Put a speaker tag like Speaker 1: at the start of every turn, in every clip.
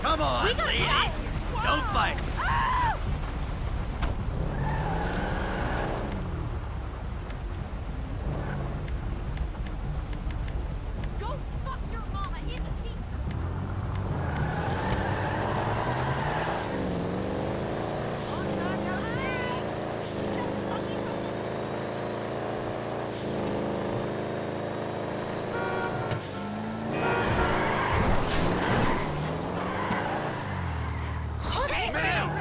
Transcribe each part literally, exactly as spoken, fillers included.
Speaker 1: Come on,
Speaker 2: We gotta
Speaker 1: lady.
Speaker 2: go.
Speaker 1: Don't fight.
Speaker 2: Ah! Go fuck your mama in the t-shirt. Oh, no, no, no. Just fucking
Speaker 1: Hey, man!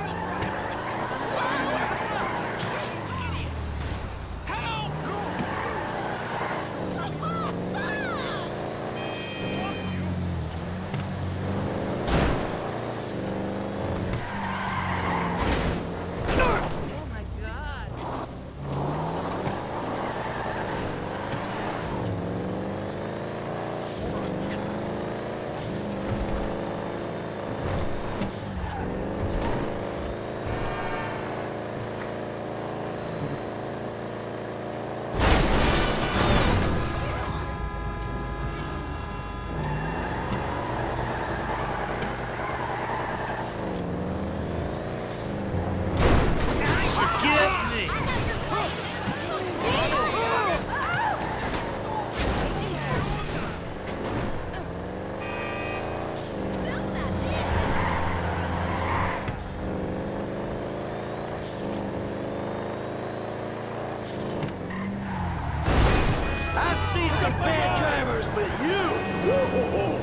Speaker 2: oh my god.
Speaker 1: Forget me! I see some bad drivers, but you! Whoa.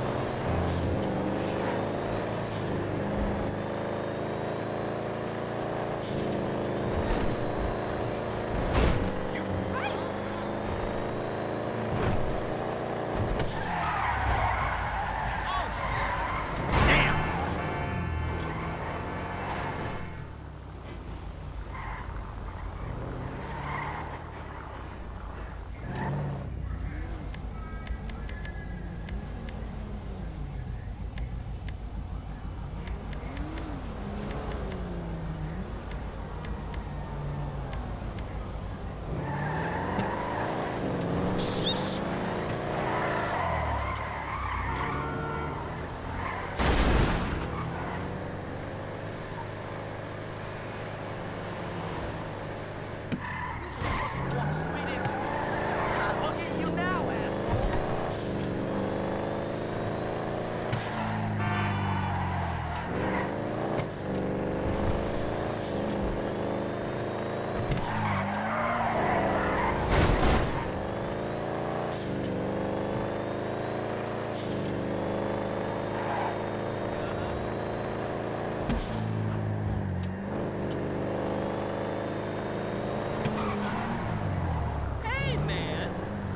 Speaker 3: Hey, man!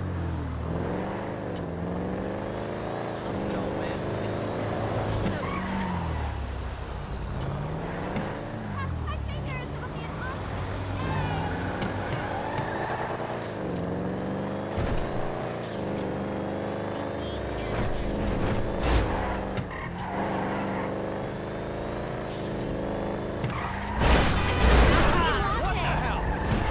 Speaker 3: No, man.
Speaker 2: My fingers on the
Speaker 1: What the hell?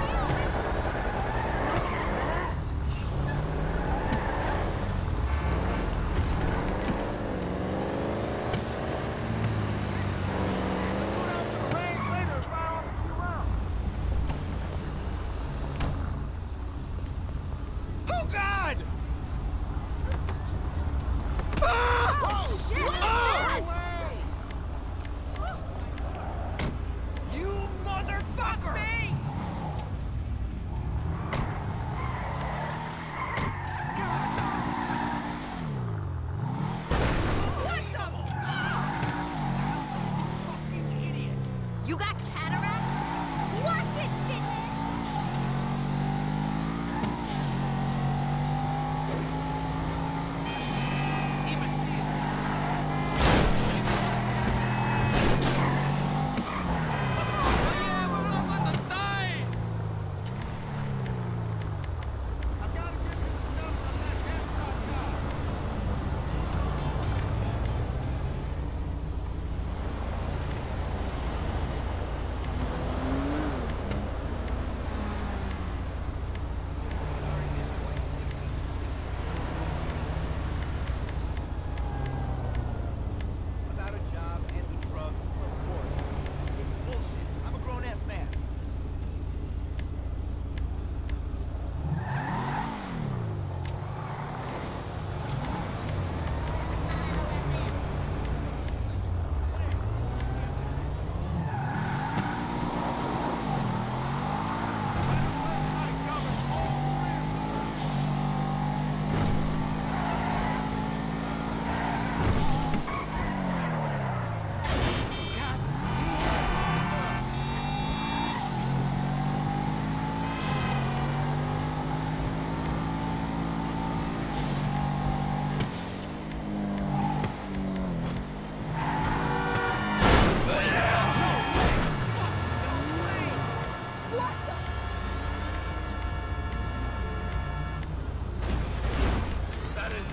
Speaker 3: Oh, God!
Speaker 2: Oh, shit! What is that?
Speaker 3: You motherfucker! Me! What the? Fucking idiot!
Speaker 2: You got cataracts? Watch it, shitman!
Speaker 3: Even see it.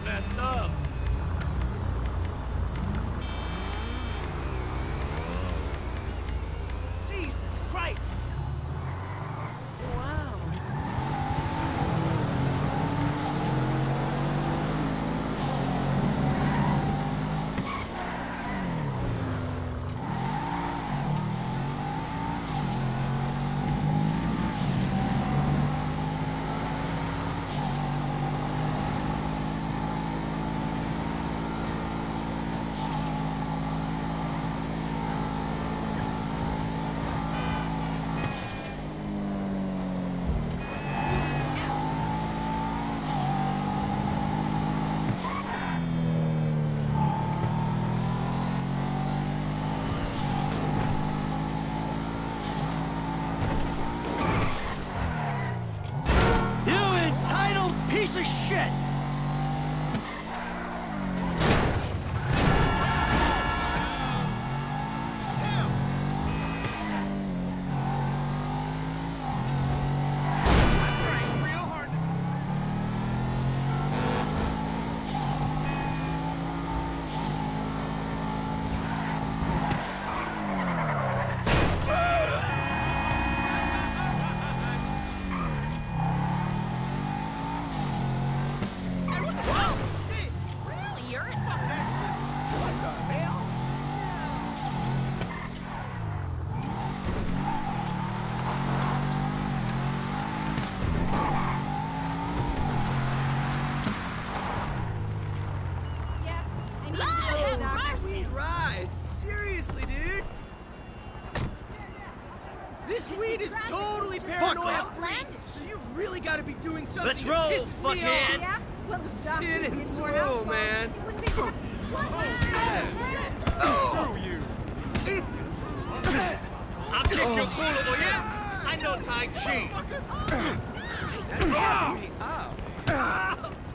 Speaker 1: messed up.
Speaker 3: Jesus Christ!
Speaker 2: Wow.
Speaker 1: Piece of shit!
Speaker 3: I'm trying real hard to...
Speaker 2: Really? You're in fucking...
Speaker 3: What the hell?
Speaker 2: Yep. I need
Speaker 3: Oh,
Speaker 2: to doctor.
Speaker 3: sweet ride! Seriously, dude? This weed is totally paranoia
Speaker 1: off.
Speaker 2: Outlandish.
Speaker 3: so you've really got to be doing something
Speaker 1: Let's
Speaker 3: that
Speaker 1: roll,
Speaker 3: pisses me
Speaker 1: fuckhead.
Speaker 3: off.
Speaker 2: Yeah? Well, the
Speaker 3: Sit
Speaker 2: doctors
Speaker 3: and
Speaker 2: did more
Speaker 3: swim,
Speaker 2: house calls.
Speaker 3: man.
Speaker 2: It wouldn't be... What?
Speaker 3: Screw you!
Speaker 1: I'll kick your culo, oh yeah? I know Tai Chi.
Speaker 3: Ow!